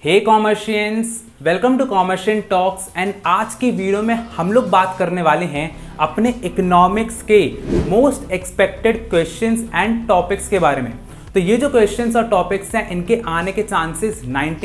Hey commercians, welcome to Commercian Talks. And आज की video में हम लोग बात करने वाले हैं अपने इकोनॉमिक्स के most expected questions and topics के बारे में। तो ये जो क्वेश्चंस और टॉपिक्स हैं इनके आने के चांसेस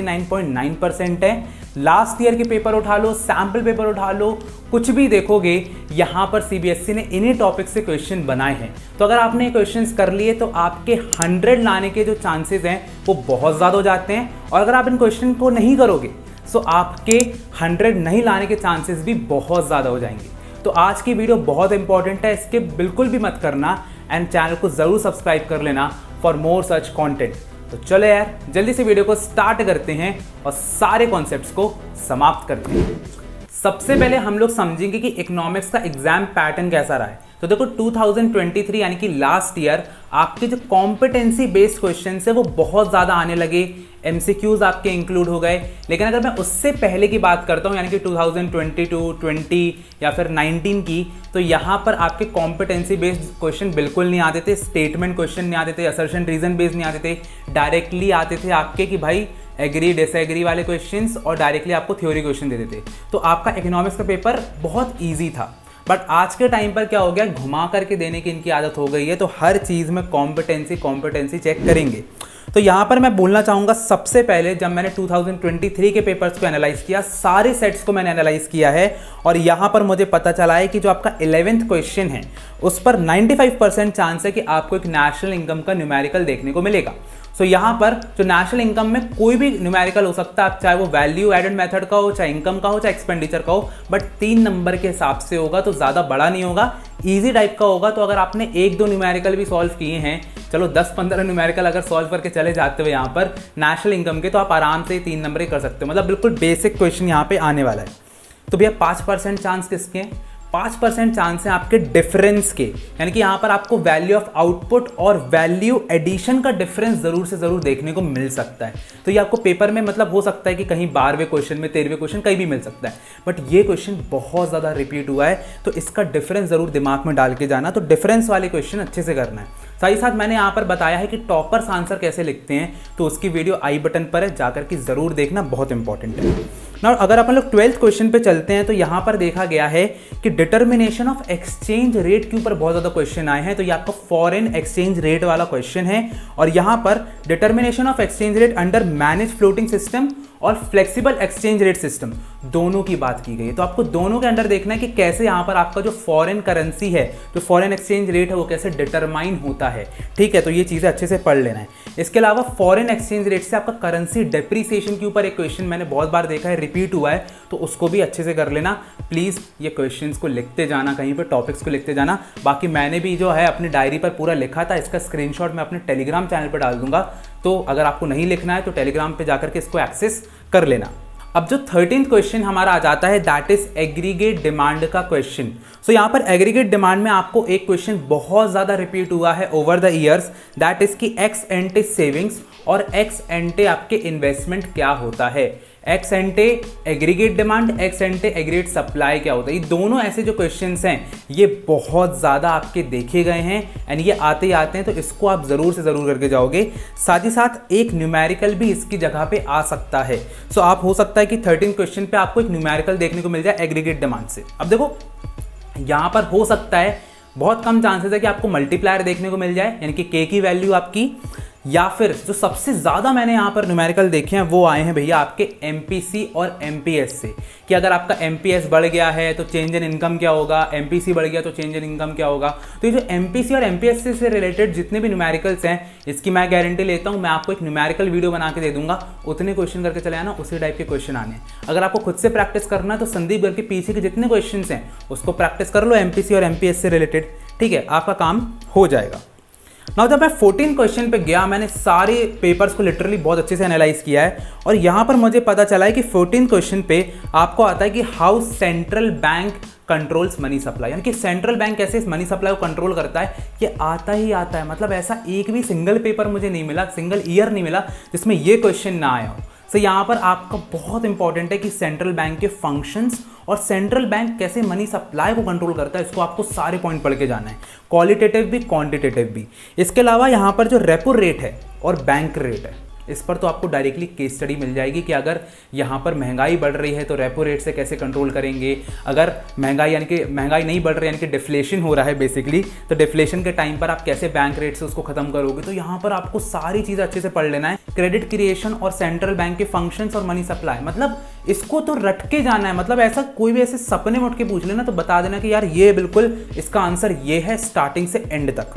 99.9% है। लास्ट ईयर के पेपर उठा लो, सैम्पल पेपर उठा लो, कुछ भी देखोगे यहाँ पर सीबीएसई ने इन्हीं टॉपिक से क्वेश्चन बनाए हैं। तो अगर आपने क्वेश्चंस कर लिए तो आपके 100 लाने के जो चांसेस हैं वो बहुत ज़्यादा हो जाते हैं, और अगर आप इन क्वेश्चन को नहीं करोगे तो आपके 100 नहीं लाने के चांसेस भी बहुत ज़्यादा हो जाएंगे। तो आज की वीडियो बहुत इंपॉर्टेंट है, इसके बिल्कुल भी मत करना एंड चैनल को ज़रूर सब्सक्राइब कर लेना फॉर मोर सच कॉन्टेंट। तो चलो यार जल्दी से वीडियो को स्टार्ट करते हैं और सारे कॉन्सेप्ट्स को समाप्त करते हैं। सबसे पहले हम लोग समझेंगे कि इकोनॉमिक्स का एग्जाम पैटर्न कैसा रहा है। तो देखो 2023 यानी कि लास्ट ईयर आपके जो कॉम्पिटेंसी बेस्ड क्वेश्चन है वो बहुत ज़्यादा आने लगे, एमसीक्यूज आपके इंक्लूड हो गए। लेकिन अगर मैं उससे पहले की बात करता हूँ यानी कि 2022, 20 या फिर 19 की, तो यहाँ पर आपके कॉम्पिटेंसी बेस्ड क्वेश्चन बिल्कुल नहीं आते थे, स्टेटमेंट क्वेश्चन नहीं आते थे, असर्शन रीजन बेस्ड नहीं आते थे, डायरेक्टली आते थे आपके कि भाई एग्री डिसएग्री वाले क्वेश्चंस, और डायरेक्टली आपको थ्योरी क्वेश्चन दे देते। तो आपका इकोनॉमिक्स का पेपर बहुत ईजी था। बट आज के टाइम पर क्या हो गया, घुमा करके देने की इनकी आदत हो गई है, तो हर चीज़ में कॉम्पिटेंसी चेक करेंगे। तो यहाँ पर मैं बोलना चाहूँगा सबसे पहले जब मैंने 2023 के पेपर्स को एनालाइज किया, सारे सेट्स को मैंने एनालाइज किया है, और यहाँ पर मुझे पता चला है कि जो आपका 11th क्वेश्चन है उस पर 95% चांस है कि आपको एक नेशनल इनकम का न्यूमेरिकल देखने को मिलेगा। सो यहाँ पर जो नेशनल इनकम में कोई भी न्यूमेरिकल हो सकता है, चाहे वो वैल्यू एडेड मेथड का हो, चाहे इनकम का हो, चाहे एक्सपेंडिचर का हो, बट 3 नंबर के हिसाब से होगा, तो ज़्यादा बड़ा नहीं होगा, इजी टाइप का होगा। तो अगर आपने 1-2 न्यूमेरिकल भी सॉल्व किए हैं, चलो 10-15 न्यूमेरिकल अगर सॉल्व करके चले जाते हो यहाँ पर नेशनल इनकम के, तो आप आराम से 3 नंबर ही कर सकते हो। मतलब बिल्कुल बेसिक क्वेश्चन यहाँ पे आने वाला है। तो भैया 5% चांस किसके हैं? 5% चांस है आपके डिफरेंस के, यानी कि यहाँ पर आपको वैल्यू ऑफ आउटपुट और वैल्यू एडिशन का डिफरेंस जरूर से जरूर देखने को मिल सकता है। तो ये आपको पेपर में मतलब हो सकता है कि कहीं 12वें क्वेश्चन में, 13वें क्वेश्चन कहीं भी मिल सकता है, बट ये क्वेश्चन बहुत ज़्यादा रिपीट हुआ है, तो इसका डिफरेंस जरूर दिमाग में डाल के जाना। तो डिफरेंस वाले क्वेश्चन अच्छे से करना है। साथ ही साथ मैंने यहाँ पर बताया है कि टॉपर्स आंसर कैसे लिखते हैं, तो उसकी वीडियो आई बटन पर है, जाकर के जरूर देखना, बहुत इंपॉर्टेंट है। ना अगर अपन लोग 12th क्वेश्चन पे चलते हैं, तो यहाँ पर देखा गया है कि डिटर्मिनेशन ऑफ एक्सचेंज रेट के ऊपर बहुत ज़्यादा क्वेश्चन आए हैं। तो ये आपका फॉरेन एक्सचेंज रेट वाला क्वेश्चन है, और यहाँ पर determination of exchange rate under manage floating system और फ्लेक्सिबल एक्सचेंज रेट सिस्टम, दोनों की बात की गई है। तो आपको दोनों के अंडर देखना है कि कैसे यहाँ पर आपका जो फॉरेन करेंसी है, जो फॉरेन एक्सचेंज रेट है, वो कैसे डिटरमाइन होता है। ठीक है, तो ये चीज़ें अच्छे से पढ़ लेना है। इसके अलावा फॉरेन एक्सचेंज रेट से आपका करेंसी डेप्रीसिएशन के ऊपर एक क्वेश्चन मैंने बहुत बार देखा है, रिपीट हुआ है, तो उसको भी अच्छे से कर लेना। प्लीज़ ये क्वेश्चंस को लिखते जाना, कहीं पर टॉपिक्स को लिखते जाना। बाकी मैंने भी जो है अपनी डायरी पर पूरा लिखा था, इसका स्क्रीनशॉट मैं अपने टेलीग्राम चैनल पर डाल दूंगा, तो अगर आपको नहीं लिखना है तो टेलीग्राम पे जाकर के इसको एक्सेस कर लेना। अब जो 13th क्वेश्चन हमारा आ जाता है, दैट इज एग्रीगेट डिमांड का क्वेश्चन। सो यहाँ पर एग्रीगेट डिमांड में आपको एक क्वेश्चन बहुत ज़्यादा रिपीट हुआ है over the years, that is कि एक्स एंटे सेविंग्स और एक्स एंटे आपके इन्वेस्टमेंट क्या होता है। Ex ante aggregate demand, ex ante aggregate supply क्या होता है। ये दोनों ऐसे जो क्वेश्चंस हैं ये बहुत ज़्यादा आपके देखे गए हैं, एंड ये आते ही आते हैं, तो इसको आप ज़रूर से ज़रूर करके जाओगे। साथ ही साथ एक न्यूमेरिकल भी इसकी जगह पे आ सकता है। सो आप हो सकता है कि 13 क्वेश्चन पे आपको एक न्यूमेरिकल देखने को मिल जाए एग्रीगेट डिमांड से। अब देखो यहाँ पर हो सकता है, बहुत कम चांसेस है कि आपको मल्टीप्लायर देखने को मिल जाए, यानी कि के की वैल्यू आपकी, या फिर जो सबसे ज़्यादा मैंने यहाँ पर न्यूमेरिकल देखे हैं वो आए हैं भैया आपके एमपीसी और एमपीएस से, कि अगर आपका एमपीएस बढ़ गया है तो चेंज इन इनकम क्या होगा, एमपीसी बढ़ गया तो चेंज इन इनकम क्या होगा। तो ये जो एमपीसी और एमपीएस से रिलेटेड जितने भी न्यूमेरिकल्स हैं, इसकी मैं गारंटी लेता हूँ, मैं आपको एक न्यूमेरिकल वीडियो बना के दे दूंगा, उतने क्वेश्चन करके चले आना, उसी टाइप के क्वेश्चन आने। अगर आपको खुद से प्रैक्टिस करना है तो संदीप घर के पीछे के जितने क्वेश्चन हैं उसको प्रैक्टिस कर लो एमपीसी और एमपीएस से रिलेटेड, ठीक है, आपका काम हो जाएगा। नाउ जब मैं 14 क्वेश्चन पे गया, मैंने सारे पेपर्स को लिटरली बहुत अच्छे से एनालाइज किया है, और यहाँ पर मुझे पता चला है कि 14 क्वेश्चन पे आपको आता है कि how central bank controls money supply, यानी कि सेंट्रल बैंक कैसे इस मनी सप्लाई को कंट्रोल करता है। ये आता ही आता है, मतलब ऐसा एक भी सिंगल पेपर मुझे नहीं मिला, सिंगल ईयर नहीं मिला जिसमें ये क्वेश्चन ना आया हो। सो यहाँ पर आपका बहुत इंपॉर्टेंट है कि सेंट्रल बैंक के फंक्शंस और सेंट्रल बैंक कैसे मनी सप्लाई को कंट्रोल करता है, इसको आपको सारे पॉइंट पढ़ के जाना है, क्वालिटेटिव भी क्वांटिटेटिव भी। इसके अलावा यहाँ पर जो रेपो रेट है और बैंक रेट है, इस पर तो आपको डायरेक्टली केस स्टडी मिल जाएगी कि अगर यहाँ पर महंगाई बढ़ रही है तो रेपो रेट से कैसे कंट्रोल करेंगे, अगर महंगाई नहीं बढ़ रही यानी कि डिफ्लेशन हो रहा है बेसिकली, तो डिफ्लेशन के टाइम पर आप कैसे बैंक रेट से उसको खत्म करोगे। तो यहाँ पर आपको सारी चीज़ अच्छे से पढ़ लेना है, क्रेडिट क्रिएशन और सेंट्रल बैंक के फंक्शंस और मनी सप्लाई, मतलब इसको तो रट के जाना है। मतलब ऐसा कोई भी ऐसे सपने में उठ के पूछ लेना तो बता देना कि यार ये बिल्कुल इसका आंसर ये है स्टार्टिंग से एंड तक।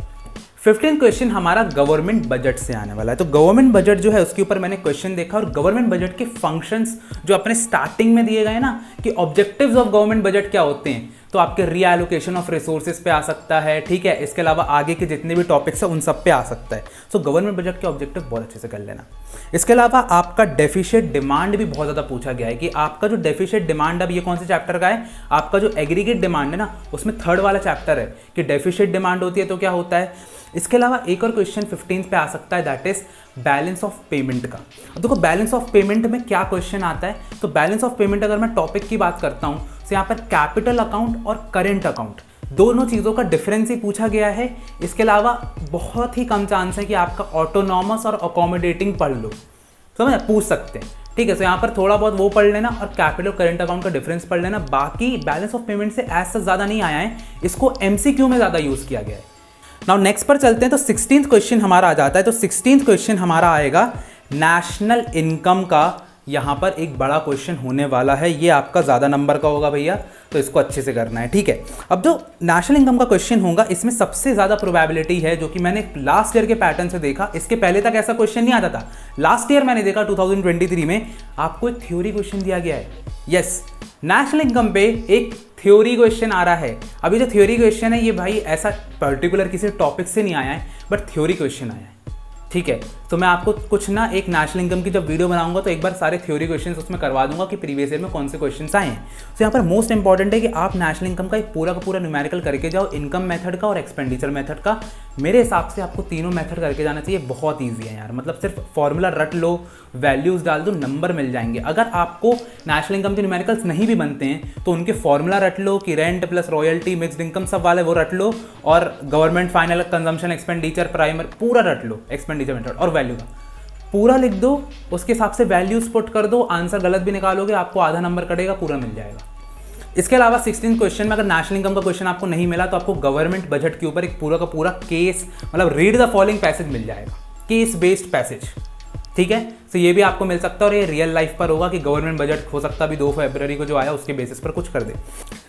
15 क्वेश्चन हमारा गवर्नमेंट बजट से आने वाला है। तो गवर्नमेंट बजट जो है उसके ऊपर मैंने क्वेश्चन देखा और गवर्नमेंट बजट के फंक्शंस जो अपने स्टार्टिंग में दिए गए ना कि ऑब्जेक्टिव्स ऑफ गवर्नमेंट बजट क्या होते हैं, तो आपके रीएलोकेशन ऑफ रिसोर्सेज पे आ सकता है, ठीक है। इसके अलावा आगे के जितने भी टॉपिक्स हैं उन सब पे आ सकता है। सो गवर्नमेंट बजट के ऑब्जेक्टिव बहुत अच्छे से कर लेना। इसके अलावा आपका डेफिसिट डिमांड भी बहुत ज़्यादा पूछा गया है कि आपका जो डेफिसिट डिमांड, अब ये कौन से चैप्टर का है, आपका जो एग्रीगेट डिमांड है ना उसमें 3rd वाला चैप्टर है कि डेफिसिट डिमांड होती है तो क्या होता है। इसके अलावा एक और क्वेश्चन 15 पे आ सकता है, that is balance of payment का। अब देखो बैलेंस ऑफ पेमेंट में क्या क्वेश्चन आता है, तो बैलेंस ऑफ पेमेंट अगर मैं टॉपिक की बात करता हूं तो यहाँ पर कैपिटल अकाउंट और करेंट अकाउंट दोनों चीज़ों का डिफरेंस ही पूछा गया है। इसके अलावा बहुत ही कम चांस है कि आपका ऑटोनॉमस और अकोमोडेटिंग पढ़ लो, समझ पूछ सकते हैं, ठीक है। तो यहाँ पर थोड़ा बहुत वो पढ़ लेना और कैपिटल करेंट अकाउंट का डिफरेंस पढ़ लेना। बाकी बैलेंस ऑफ पेमेंट से ऐसा ज़्यादा नहीं आया है, इसको MCQ में ज़्यादा यूज़ किया गया है। नाउ नेक्स्ट पर चलते हैं। तो 16th क्वेश्चन हमारा आ जाता है। तो 16th क्वेश्चन हमारा आएगा नेशनल इनकम का। यहाँ पर एक बड़ा क्वेश्चन होने वाला है, ये आपका ज़्यादा नंबर का होगा भैया, तो इसको अच्छे से करना है, ठीक है। अब जो नेशनल इनकम का क्वेश्चन होगा इसमें सबसे ज़्यादा प्रोबेबिलिटी है, जो कि मैंने लास्ट ईयर के पैटर्न से देखा, इसके पहले तक ऐसा क्वेश्चन नहीं आता था। लास्ट ईयर मैंने देखा 2023 में आपको एक थ्योरी क्वेश्चन दिया गया है। यस, नेशनल इनकम पे एक थ्योरी क्वेश्चन आ रहा है। अभी जो थ्योरी क्वेश्चन है ये भाई ऐसा पर्टिकुलर किसी टॉपिक से नहीं आया है, बट थ्योरी क्वेश्चन आया है, ठीक है। तो मैं आपको कुछ ना एक नेशनल इनकम की जब वीडियो बनाऊंगा तो एक बार सारे थ्योरी क्वेश्चंस उसमें करवा दूंगा कि प्रीवियस ईयर में कौन से क्वेश्चंस आए हैं। तो यहाँ पर मोस्ट इंपॉर्टेंट है कि आप नेशनल इनकम का एक पूरा का पूरा न्यूमेरिकल करके जाओ, इनकम मेथड का और एक्सपेंडिचर मेथड का। मेरे हिसाब से आपको तीनों मेथड करके जाना चाहिए, बहुत ईजी है यार। मतलब सिर्फ फॉर्मूला रट लो, वैल्यूज डाल दो, नंबर मिल जाएंगे। अगर आपको नेशनल इनकम के न्यूमेरिकल्स नहीं भी बनते हैं तो उनके फॉर्मूला रट लो कि rent plus royalty mixed income सब वाले वो रट लो, और गवर्नमेंट फाइनल कंजम्पशन एक्सपेंडिचर प्राइमर पूरा रट लो, एक्सपेंडिचर मेथड और वैल्यू का पूरा लिख दो, उसके हिसाब से वैल्यूज पुट कर दो, आंसर गलत भी निकालोगे आपको आधा नंबर कटेगा, पूरा मिल जाएगा। इसके अलावा 16 क्वेश्चन में अगर नेशनल इनकम का क्वेश्चन आपको नहीं मिला तो आपको गवर्नमेंट बजट के ऊपर एक पूरा का पूरा केस, मतलब रीड द फॉलोइंग पैसेज मिल जाएगा, केस बेस्ड पैसेज, ठीक है। तो ये भी आपको मिल सकता है और ये रियल लाइफ पर होगा कि गवर्नमेंट बजट हो सकता है अभी 2 फरवरी को जो आया उसके बेसिस पर कुछ कर दे।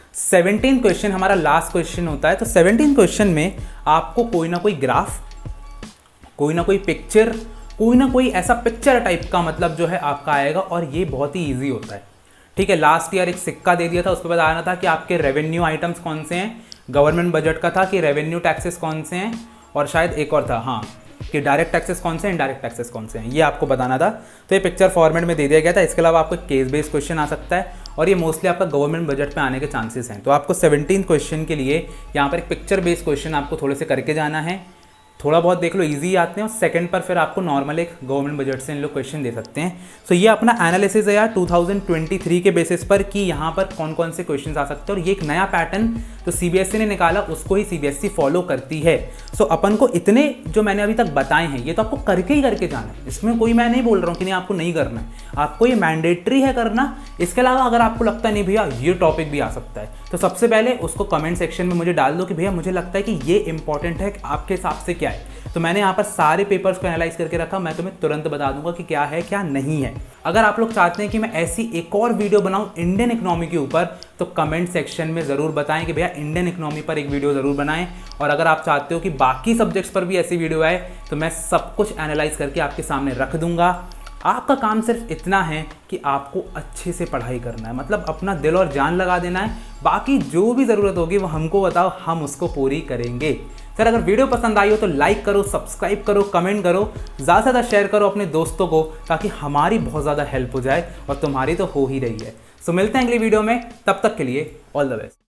17 क्वेश्चन हमारा लास्ट क्वेश्चन होता है। तो 17 क्वेश्चन में आपको कोई ना कोई ग्राफ, कोई ना कोई पिक्चर, कोई ना कोई ऐसा पिक्चर टाइप का मतलब जो है आपका आएगा, और ये बहुत ही ईजी होता है, ठीक है। लास्ट ईयर एक सिक्का दे दिया था, उस पर बताना था कि आपके रेवेन्यू आइटम्स कौन से हैं, गवर्नमेंट बजट का था कि रेवेन्यू टैक्सेस कौन से हैं, और शायद एक और था, हाँ, कि डायरेक्ट टैक्सेस कौन से हैं, इनडायरेक्ट टैक्सेस कौन से हैं, ये आपको बताना था। तो ये पिक्चर फॉर्मेट में दे दिया गया था। इसके अलावा आपको केस बेस्ड क्वेश्चन आ सकता है और ये मोस्टली आपका गवर्नमेंट बजट पे आने के चांसेस हैं। तो आपको 17 क्वेश्चन के लिए यहाँ पर एक पिक्चर बेस्ड क्वेश्चन आपको थोड़े से करके जाना है, थोड़ा बहुत देख लो, इजी आते हैं, और सेकंड पर फिर आपको नॉर्मल एक गवर्नमेंट बजट से इन लोग क्वेश्चन दे सकते हैं। सो ये अपना एनालिसिस है यार 2023 के बेसिस पर कि यहाँ पर कौन कौन से क्वेश्चन आ सकते हैं, और ये एक नया पैटर्न तो CBSE ने निकाला, उसको ही CBSE फॉलो करती है। सो अपन को इतने जो मैंने अभी तक बताए हैं ये तो आपको करके ही करके जाना है, इसमें कोई मैं नहीं बोल रहा हूँ कि नहीं आपको नहीं करना है, आपको ये मैंडेटरी है करना। इसके अलावा अगर आपको लगता है नहीं भैया ये टॉपिक भी आ सकता है, तो सबसे पहले उसको कमेंट सेक्शन में मुझे डाल दो कि भैया मुझे लगता है कि ये इंपॉर्टेंट है, आपके हिसाब से क्या है। तो मैंने यहाँ पर सारे पेपर्स को एनालाइज करके रखा, मैं तुम्हें तुरंत बता दूंगा कि क्या है क्या नहीं है। अगर आप लोग चाहते हैं कि मैं ऐसी एक और वीडियो बनाऊं इंडियन इकोनॉमी के ऊपर, तो कमेंट सेक्शन में ज़रूर बताएं कि भैया इंडियन इकोनॉमी पर एक वीडियो ज़रूर बनाएं। और अगर आप चाहते हो कि बाकी सब्जेक्ट्स पर भी ऐसी वीडियो आए तो मैं सब कुछ एनालाइज करके आपके सामने रख दूंगा। आपका काम सिर्फ इतना है कि आपको अच्छे से पढ़ाई करना है, मतलब अपना दिल और जान लगा देना है, बाकी जो भी ज़रूरत होगी वो हमको बताओ, हम उसको पूरी करेंगे। सर अगर वीडियो पसंद आई हो तो लाइक करो, सब्सक्राइब करो, कमेंट करो, ज़्यादा से ज़्यादा शेयर करो अपने दोस्तों को, ताकि हमारी बहुत ज़्यादा हेल्प हो जाए और तुम्हारी तो हो ही रही है। सो मिलते हैं अगली वीडियो में, तब तक के लिए ऑल द बेस्ट।